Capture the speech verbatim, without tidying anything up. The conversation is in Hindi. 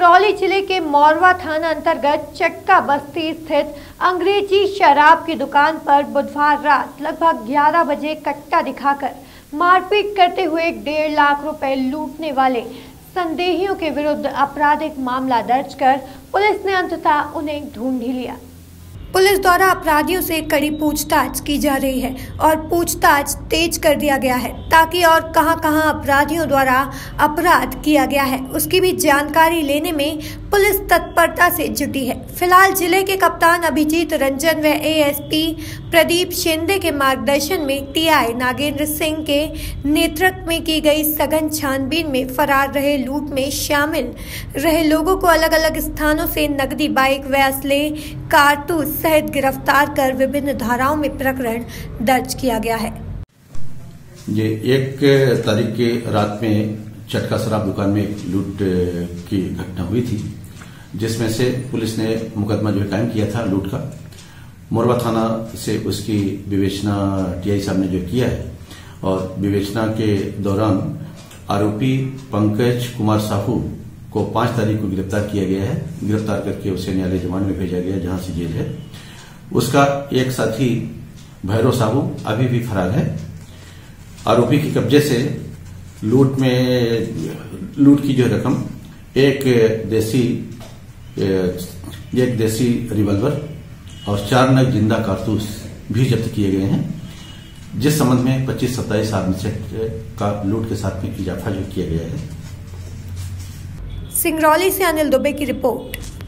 सिंगरौली जिले के मोरवा थाना अंतर्गत चक्का बस्ती स्थित अंग्रेजी शराब की दुकान पर बुधवार रात लगभग ग्यारह बजे कट्टा दिखाकर मारपीट करते हुए डेढ़ लाख रुपए लूटने वाले संदेहियों के विरुद्ध आपराधिक मामला दर्ज कर पुलिस ने अंततः उन्हें ढूंढ ही लिया। पुलिस द्वारा अपराधियों से कड़ी पूछताछ की जा रही है और पूछताछ तेज कर दिया गया है ताकि और कहां-कहां अपराधियों द्वारा अपराध किया गया है उसकी भी जानकारी लेने में पुलिस तत्परता से जुटी है। फिलहाल जिले के कप्तान अभिजीत रंजन व एएसपी प्रदीप शिंदे के मार्गदर्शन में टीआई नागेंद्र सिंह के नेतृत्व में की गई सघन छानबीन में फरार रहे लूट में शामिल रहे लोगों को अलग अलग स्थानों से नकदी बाइक व असले कारतूस सहित गिरफ्तार कर विभिन्न धाराओं में प्रकरण दर्ज किया गया है। ये एक तारीख के रात में चटका शराब दुकान में एक लूट की घटना हुई थी, जिसमें से पुलिस ने मुकदमा जो कायम किया था लूट का। मोरवा थाना से उसकी विवेचना टीआई साहब ने जो किया है और विवेचना के दौरान आरोपी पंकज कुमार साहू को पांच तारीख को गिरफ्तार किया गया है। गिरफ्तार करके उसे न्यायालय रिमांड में भेजा गया, जहां से जेल है। उसका एक साथी भैरव साहू अभी भी फरार है। आरोपी के कब्जे से लूट में लूट की जो रकम एक देसी एक देसी रिवॉल्वर और चार नग जिंदा कारतूस भी जब्त किए गए हैं, जिस संबंध में पच्चीस सत्ताईस आदमी का लूट के साथ में इजाफा जो किया गया है। सिंगरौली से अनिल दुबे की रिपोर्ट।